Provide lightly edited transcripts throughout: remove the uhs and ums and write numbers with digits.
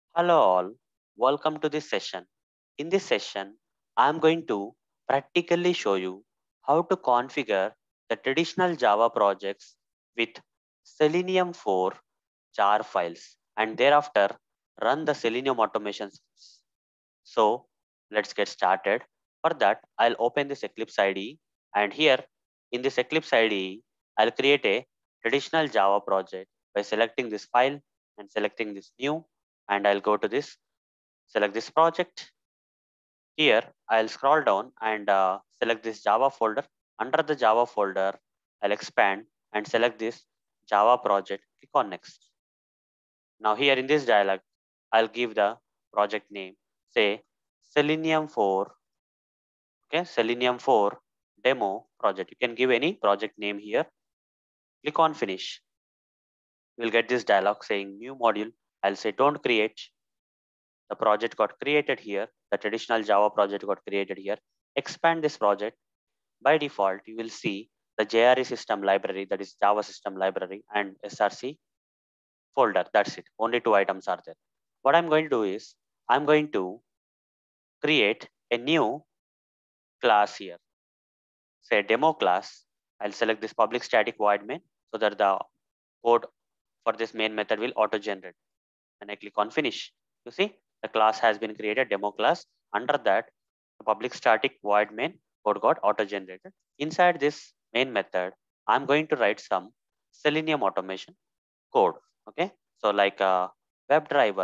Hello all, welcome to this session. In this session, I am going to practically show you how to configure the traditional Java projects with Selenium 4 jar files and thereafter run the Selenium automation scripts. So let's get started. For that, I'll open this Eclipse IDE and here in this Eclipse IDE, I'll create a traditional Java project by selecting this file and selecting this new, and I'll go to this, select this project. Here, I'll scroll down and select this Java folder. Under the Java folder, I'll expand and select this Java project. Click on next. Now here in this dialog, I'll give the project name. Say Selenium 4. Okay, Selenium 4 demo project. You can give any project name here. Click on finish. You'll get this dialog saying new module. I'll say don't create. The project got created here. The traditional Java project got created here. Expand this project. By default, you will see the JRE system library, that is Java system library, and SRC folder. That's it. Only two items are there. What I'm going to do is I'm going to create a new class here. Say demo class. I'll select this public static void main so that the code for this main method will auto generate. And I click on finish. You see the class has been created, demo class. Under that, the public static void main code got auto generated. Inside this main method, I'm going to write some Selenium automation code. Okay. So like web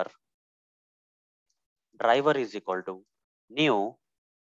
driver is equal to new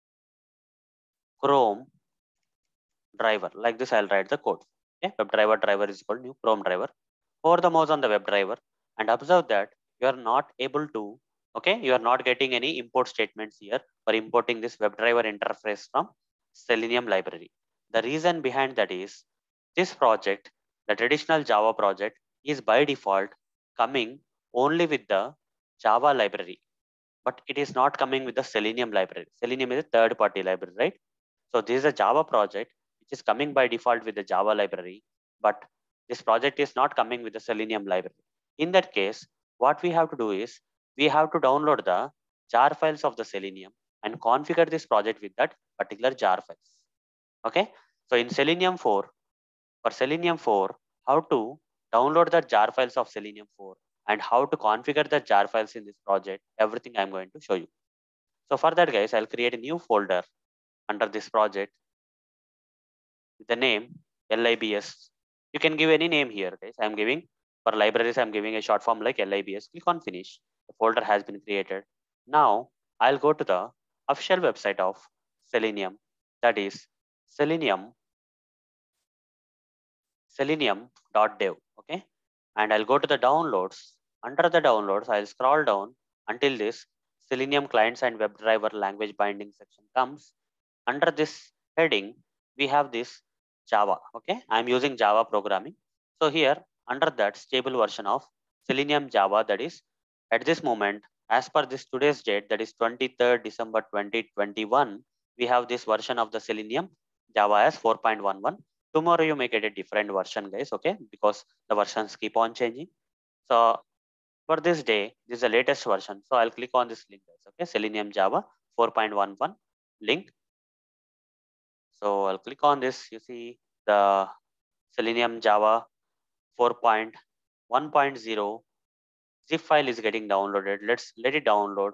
Chrome driver. Like this, I'll write the code. Okay. Web driver is equal to new Chrome driver. Hover the mouse on the web driver and observe that you are not able to, okay, you are not getting any import statements here for importing this WebDriver interface from Selenium library. The reason behind that is this project, the traditional Java project, is by default coming only with the Java library, but it is not coming with the Selenium library. Selenium is a third party library, right? So this is a Java project which is coming by default with the Java library, but this project is not coming with the Selenium library. In that case, what we have to do is we have to download the jar files of the Selenium and configure this project with that particular jar files. Okay. So in Selenium 4, for Selenium 4, how to download the jar files of Selenium 4 and how to configure the jar files in this project, everything I'm going to show you. So for that guys, I'll create a new folder under this project with the name LIBS. You can give any name here, guys. I'm giving for libraries, I'm giving a short form like LIBS. Click on finish. The folder has been created. Now I'll go to the official website of Selenium, that is selenium.dev. Okay. And I'll go to the downloads. Under the downloads, I'll scroll down until this Selenium clients and WebDriver language binding section comes. Under this heading, we have this Java. Okay, I'm using Java programming. So here under that stable version of Selenium Java, that is at this moment, as per this today's date, that is 23rd December 2021, we have this version of the Selenium Java as 4.11. Tomorrow you may get a different version, guys. Okay, because the versions keep on changing. So for this day, this is the latest version. So I'll click on this link, guys. Okay, Selenium Java 4.11 link. So I'll click on this. You see the Selenium Java 4.1.0 zip file is getting downloaded. Let's let it download.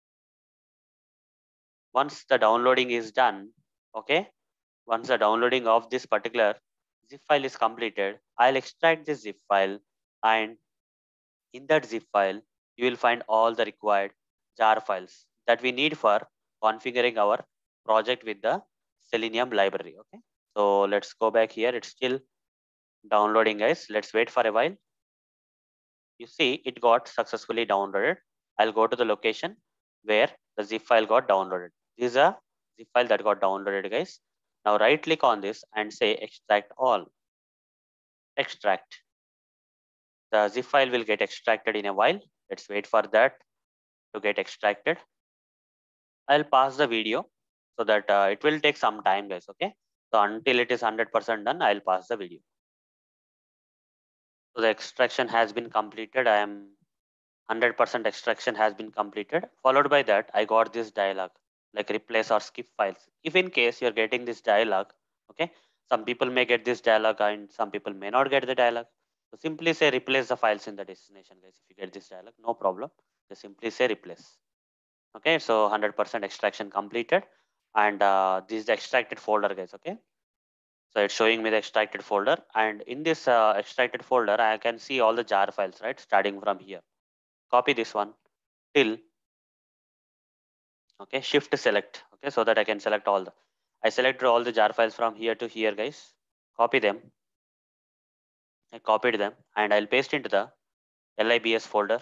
Once the downloading is done, okay, once the downloading of this particular zip file is completed, I'll extract this zip file, and in that zip file, you will find all the required jar files that we need for configuring our project with the Selenium library. Okay, so let's go back here. It's still downloading, guys. Let's wait for a while. You see it got successfully downloaded. I'll go to the location where the zip file got downloaded. This is a zip file that got downloaded, guys. Now right click on this and say extract all. Extract. The zip file will get extracted in a while. Let's wait for that to get extracted. I'll pause the video so that it will take some time, guys. Okay. So until it is 100% done, I'll pause the video. So the extraction has been completed. I am 100% extraction has been completed. Followed by that, I got this dialog like replace or skip files. If in case you're getting this dialog, okay, some people may get this dialog and some people may not get the dialog. So simply say replace the files in the destination, guys. If you get this dialog, no problem. Just simply say replace. Okay, so 100% extraction completed, and this is the extracted folder, guys. Okay, so it's showing me the extracted folder, and in this extracted folder, I can see all the jar files, right? Starting from here. Copy this one till, okay, shift select, okay, so that I can select all the, I selected all the jar files from here to here, guys. Copy them. I copied them and I'll paste into the LIBS folder.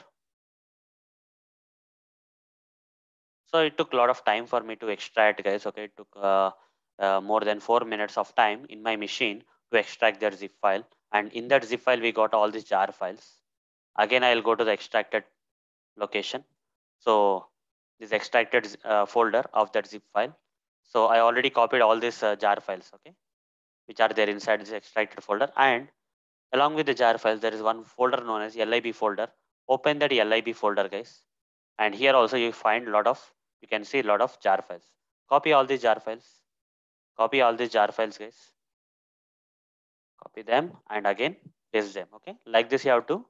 So it took a lot of time for me to extract, guys. Okay, it took more than 4 minutes of time in my machine to extract that zip file, and in that zip file we got all these jar files. Again, I'll go to the extracted location. So this extracted folder of that zip file. So I already copied all these jar files, okay, which are there inside this extracted folder. And along with the jar files, there is one folder known as LIB folder. Open that LIB folder, guys. And here also you find a lot of, you can see a lot of jar files. Copy all these jar files. Copy all these jar files, guys. Copy them and again paste them, okay. Like this you have to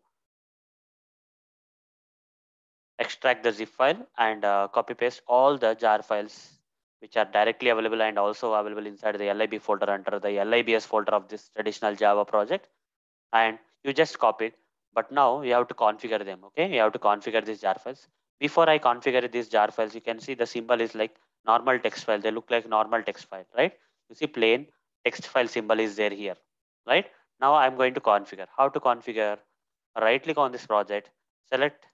extract the zip file and copy paste all the jar files which are directly available and also available inside the LIB folder under the LIBS folder of this traditional Java project, and you just copy it. But now you have to configure them, okay. You have to configure these jar files. Before I configure these jar files, you can see the symbol is like normal text file. They look like normal text file, right? You see plain text file symbol is there here, right? Now I'm going to configure. How to configure? Right click on this project, select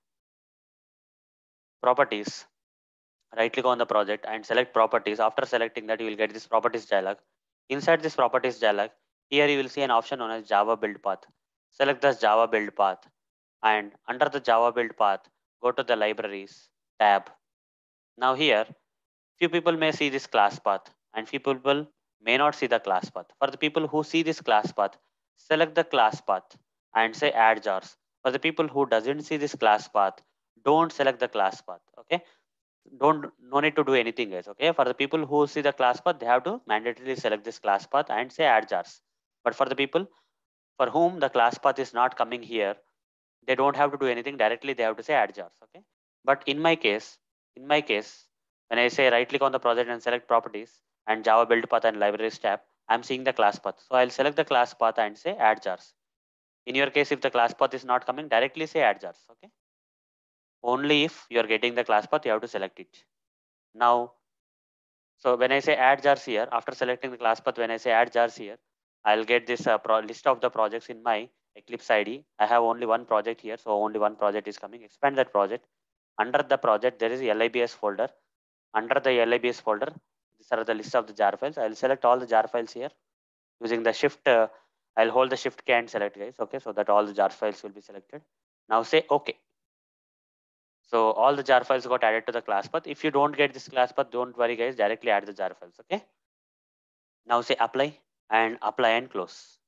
properties, right click on the project and select properties. After selecting that, you will get this properties dialog. Inside this properties dialog, here you will see an option known as Java build path. Select this Java build path, and under the Java build path, go to the libraries tab. Now here, few people may see this class path and few people may not see the class path. For the people who see this class path, select the class path and say add jars. For the people who doesn't see this class path, don't select the class path, okay. Don't, no need to do anything, guys, okay. For the people who see the class path, they have to mandatorily select this class path and say add jars. But for the people for whom the class path is not coming here, they don't have to do anything directly, they have to say add jars, okay. But in my case, when I say right click on the project and select properties and Java build path and libraries tab, I'm seeing the class path, so I'll select the class path and say add jars. In your case, if the class path is not coming, directly say add jars, okay. Only if you're getting the class path, you have to select it. Now, so when I say add jars here, after selecting the class path, when I say add jars here, I'll get this list of the projects in my Eclipse ID. I have only one project here, so only one project is coming. Expand that project. Under the project, there is LIBS folder. Under the LIBS folder, these are the list of the jar files. I'll select all the jar files here using the shift. I'll hold the shift key and select, guys. Okay, so that all the jar files will be selected. Now say OK. So all the jar files got added to the class path. If you don't get this class path, don't worry, guys. Directly add the jar files. Okay. Now say apply and close.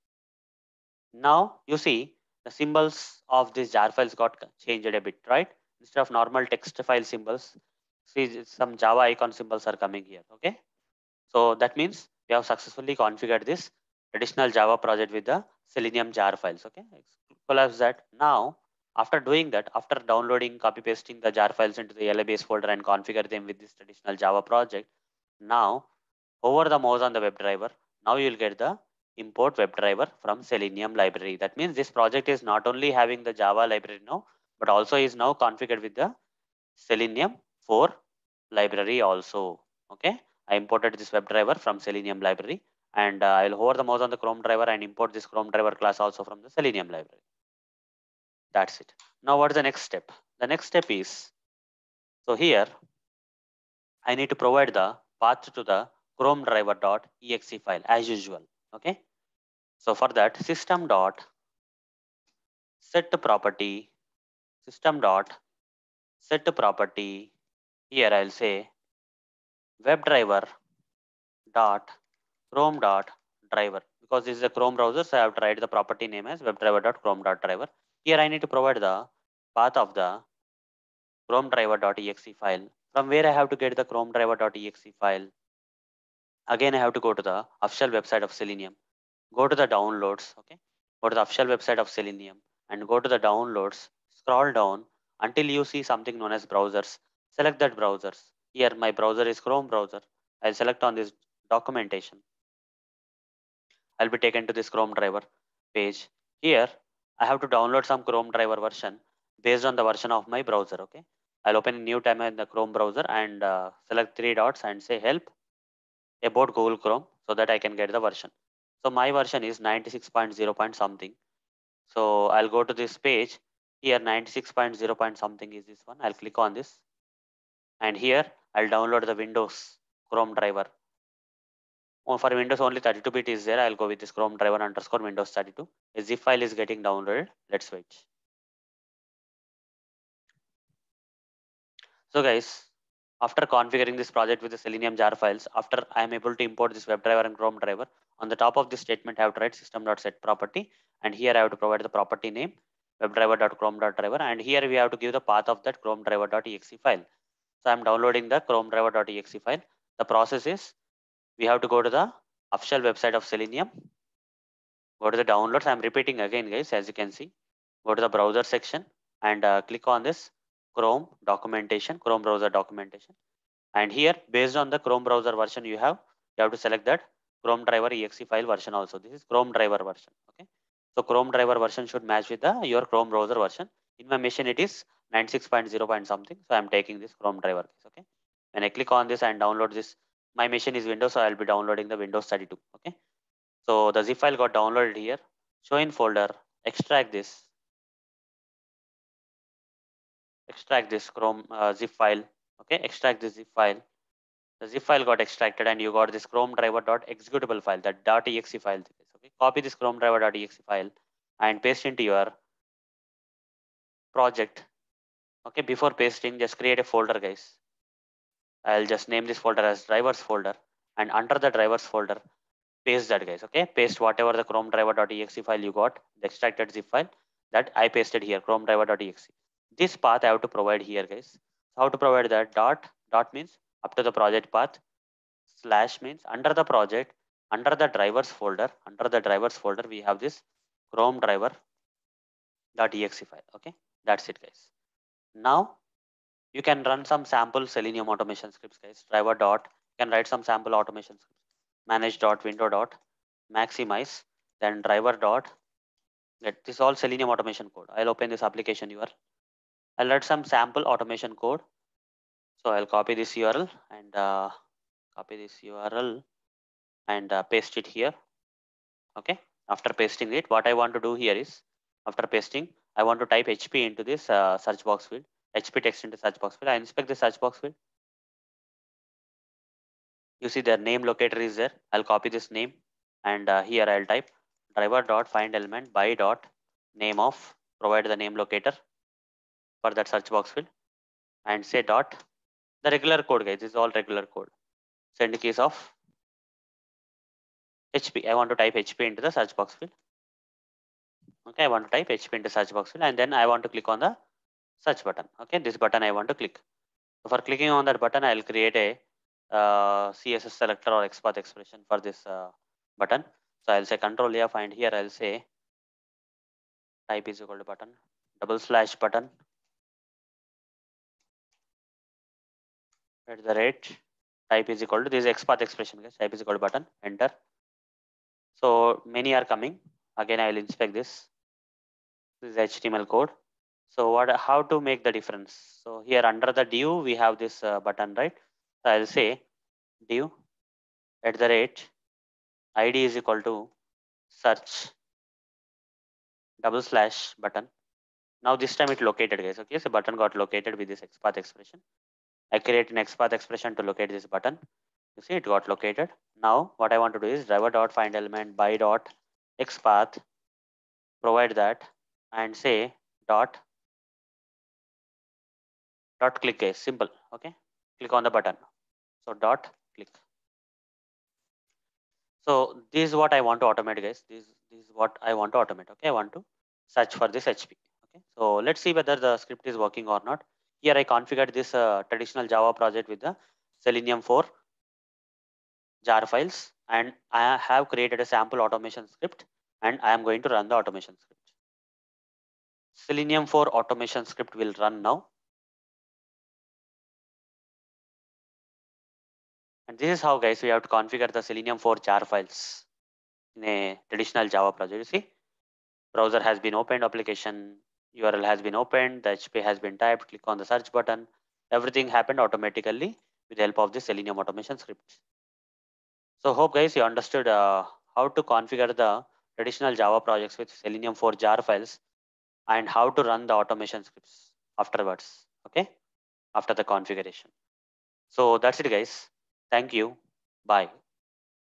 Now you see the symbols of these jar files got changed a bit, right? Instead of normal text file symbols, see some Java icon symbols are coming here. Okay. So that means we have successfully configured this additional Java project with the Selenium jar files. Okay. Collapse that. Now, after doing that, after downloading, copy pasting the jar files into the LIBS folder and configure them with this traditional Java project, now over the mouse on the WebDriver, now you will get the import WebDriver from Selenium library. That means this project is not only having the Java library now, but also is now configured with the Selenium 4 library also. Okay, I imported this WebDriver from Selenium library, and I'll hover the mouse on the Chrome driver and import this Chrome driver class also from the Selenium library. That's it. Now what is the next step? The next step is, so here I need to provide the path to the Chrome driver.exe file as usual. Okay. So for that, system dot set property, system dot set property. Here I'll say WebDriver dot Chrome dot driver, because this is a Chrome browser, so I have to write the property name as WebDriver dot Chrome dot driver. Here I need to provide the path of the Chrome driver.exe file. From where I have to get the Chrome driver.exe file? Again, I have to go to the official website of Selenium. Go to the downloads, okay? Go to the official website of Selenium and go to the downloads. Scroll down until you see something known as browsers. Select that browsers. Here, my browser is Chrome browser. I'll select on this documentation. I'll be taken to this Chrome driver page. Here, I have to download some Chrome driver version based on the version of my browser, okay? I'll open a new tab in the Chrome browser and select three dots and say help about Google Chrome so that I can get the version. So my version is 96.0 point something. So I'll go to this page. Here 96.0 point something is this one. I'll click on this. And here I'll download the Windows Chrome driver. For Windows only 32-bit is there. I'll go with this Chrome driver underscore Windows 32. A zip file is getting downloaded. Let's wait. So guys, after configuring this project with the Selenium jar files, after I am able to import this WebDriver and Chrome driver, on the top of this statement I have to write system.setProperty, and here I have to provide the property name webdriver.chrome.driver, and here we have to give the path of that Chrome driver.exe file. So I'm downloading the Chrome driver.exe file. The process is we have to go to the official website of Selenium, go to the downloads. I'm repeating again, guys, as you can see. Go to the browser section and click on this Chrome documentation, Chrome browser documentation. And here, based on the Chrome browser version you have to select that Chrome driver exe file version also. This is Chrome driver version. Okay. So Chrome driver version should match with your Chrome browser version. In my machine, it is 96.0 point something. So I'm taking this Chrome driver. Okay. When I click on this and download this, my machine is Windows, so I'll be downloading the Windows 32. Okay. So the zip file got downloaded here. Show in folder, extract this Chrome zip file. Okay, extract this zip file. The zip file got extracted and you got this Chrome driver.executable file, that .exe file. Okay, copy this Chrome driver.exe file and paste into your project. Okay, before pasting, just create a folder, guys. I'll just name this folder as drivers folder, and under the drivers folder, paste that, guys. Okay, paste whatever the Chrome driver.exe file you got, the extracted zip file that I pasted here, Chrome driver.exe. This path I have to provide here, guys. How to provide that? Dot means up to the project path. Slash means under the project, under the drivers folder, we have this Chrome driver.exe file. Okay, that's it, guys. Now you can run some sample Selenium automation scripts, guys. Driver dot, you can write some sample automation scripts. Manage dot window dot maximize, then driver dot get this all Selenium automation code. I'll open this application URL. I'll write some sample automation code. So I'll copy this URL and paste it here. Okay, after pasting it, what I want to do here is, after pasting, I want to type HP into this search box field, HP text into search box field. I inspect the search box field. You see their name locator is there. I'll copy this name and here I'll type driver dot find element by dot name of, provide the name locator for that search box field and say dot the regular code, guys. This is all regular code. Send keys of HP. I want to type HP into the search box field. Okay, I want to type HP into search box field and then I want to click on the search button. Okay, this button I want to click. So for clicking on that button, I'll create a CSS selector or XPath expression for this button. So I'll say Control F and here I'll say type is equal to button / button at the rate type is equal to this XPath expression, guys. Type is equal to button, enter. So many are coming. Again, I will inspect this. This is HTML code. So how to make the difference? So here under the div, we have this button, right? So I'll say div at the rate ID is equal to search / button. Now this time it located, guys. Okay, so button got located with this XPath expression. I create an XPath expression to locate this button. You see it got located. Now what I want to do is driver dot find element by dot XPath, provide that and say dot click, guys. Simple. Okay, click on the button. So dot click. So this is what I want to automate, guys. This is what I want to automate. Okay, I want to search for this HP. Okay, so let's see whether the script is working or not. Here I configured this traditional Java project with the Selenium 4 jar files, and I have created a sample automation script, and I am going to run the automation script. Selenium 4 automation script will run now. And this is how, guys, we have to configure the Selenium 4 jar files in a traditional Java project. You see, browser has been opened, application URL has been opened, the HP has been typed, click on the search button. Everything happened automatically with the help of the Selenium automation script. So hope, guys, you understood how to configure the traditional Java projects with Selenium 4 jar files and how to run the automation scripts afterwards. Okay, after the configuration. So that's it, guys. Thank you. Bye.